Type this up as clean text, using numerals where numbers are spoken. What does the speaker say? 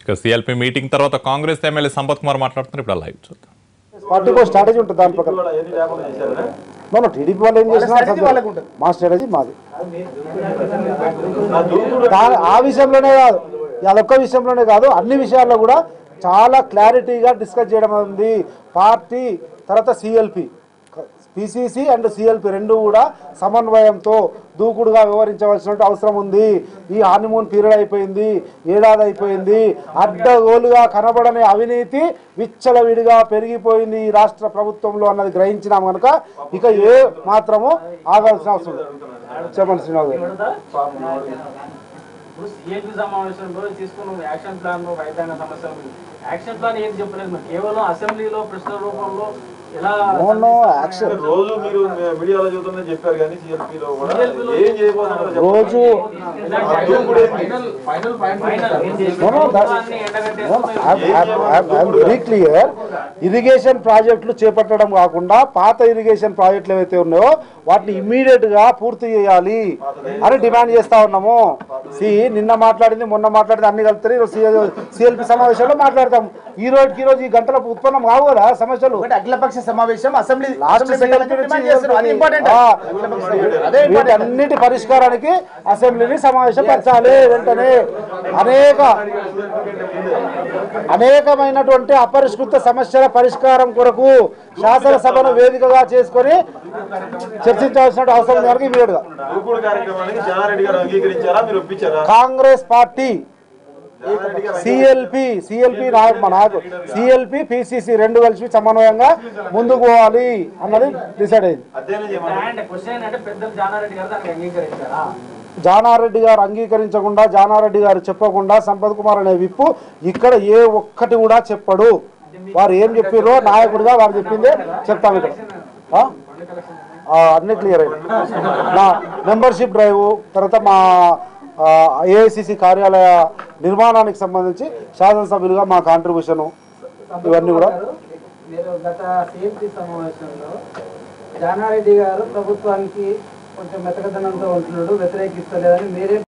CLP meeting తర్వాత Congress MLA Sampath Kumar మాట్లాడుతున్నారు. ఇప్పుడు లైవ్ చూద్దాం. పార్టీకి స్ట్రాటజీ ఉంటుంది దాని ప్రకారం. మనం టీడీపీ వాళ్ళు ఏం చేసినా మా స్ట్రాటజీ మాది. ఆ విషయంలోనే కాదు, అదొక్క విషయంలోనే కాదు, అన్ని విషయాల్లో కూడా చాలా క్లారిటీగా డిస్కస్ చేయడం ఉంది. పార్టీ తర్వాత సిఎల్పి, పిసిసి అండ్ సిఎల్పి రెండు కూడా సమన్వయంతో దూకుడుగా వ్యవహరించవలసిన అవసరం ఉంది. ఈ హానిమూన్ పీరియడ్ అయిపోయింది, ఏడాది అయిపోయింది. అడ్డగోలుగా కనబడని అవినీతి విచ్చలవిడిగా పెరిగిపోయింది ఈ రాష్ట్ర ప్రభుత్వంలో అన్నది గ్రహించినాం కనుక ఇక ఏ మాత్రము ఆగాల్సిన అవసరం లేదు. చెప్పండి శ్రీనివాస్ గారు. యాక్షన్ ప్లాన్ ఏది చెప్పలేదు, కేవలం అసెంబ్లీలో ప్రశ్న రూపంలో రోజు మీరు మీడియాలో చూద్దామని చెప్పారు కానీ సిఎల్పిలో కూడా ఏం చేయబోతున్నారు రోజు వెరీ క్లియర్. ఇరిగేషన్ ప్రాజెక్టులు చేపట్టడం కాకుండా పాత ఇరిగేషన్ ప్రాజెక్టులు ఏవైతే ఉన్నాయో వాటిని ఇమ్మీడియట్ గా పూర్తి చేయాలి అని డిమాండ్ చేస్తా ఉన్నాము. నిన్న మాట్లాడింది మొన్న మాట్లాడింది అన్ని కలుపుతారు. సిఎల్పి సమావేశంలో మాట్లాడతాం. ఈ రోజు ఈ గంటల ఉత్పన్నం కావు కదా సమస్యలు. అఖిలపక్ష సమావేశం అసెంబ్లీ అన్నిటి పరిష్కారానికి అసెంబ్లీని సమావేశపరచాలి. వెంటనే అనేకమైనటువంటి అపరిష్కృత సమస్యల పరిష్కారం కొరకు శాసనసభను వేదికగా చేసుకొని చర్చించాల్సిన అవసరం కనుక ఇమీడియట్ గా కాంగ్రెస్ పార్టీ సిఎల్పి పిసిసి రెండు కలిసి సమన్వయంగా ముందుకు పోవాలి అన్నది డిసైడ్ అయింది. జానారెడ్డి గారు అంగీకరించకుండా, జానారెడ్డి గారు చెప్పకుండా సంపత్ కుమార్ అనే విప్పు ఇక్కడ ఏ ఒక్కటి కూడా చెప్పడు. వారు ఏం చెప్పారో నాయకుడిగా వారు చెప్పిందే చెప్తాను. ఇక్కడ అన్ని క్లియర్ అయింది. నా మెంబర్షిప్ డ్రైవ్ తర్వాత మా ఏఐసిసి కార్యాలయ నిర్మాణానికి సంబంధించి శాసనసభ్యులుగా మా కాంట్రిబ్యూషన్ ఇవన్నీ కూడా. మీరు గత సిఎల్పి సమావేశంలో జానారెడ్డి గారు ప్రభుత్వానికి కొంచెం మెతకదనంతో ఉంటున్నాడు, వ్యతిరేకిస్తలేదని మీరే